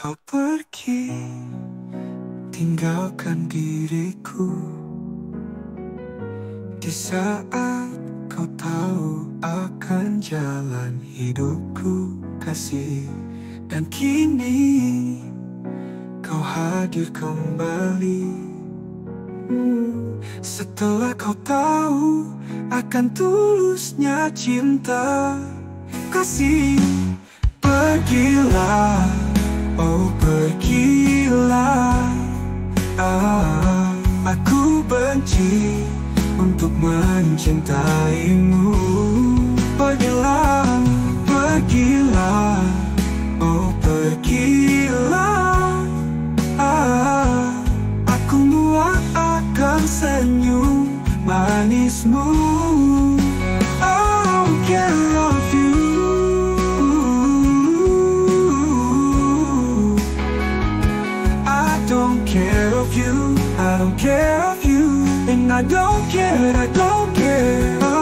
kau pergi, tinggalkan diriku. Di saat kau tahu akan jalan hidupku, kasih. Dan kini kau hadir kembali. Setelah kau tahu akan tulusnya cinta, kasih. Pergilah, oh pergilah. Aku benci untuk mencintaimu. Pergilah, pergilah, oh pergilah. Aku muak akan senyum manismu. I don't care of you. I don't care of you. I don't care of you. And I don't care, I don't care.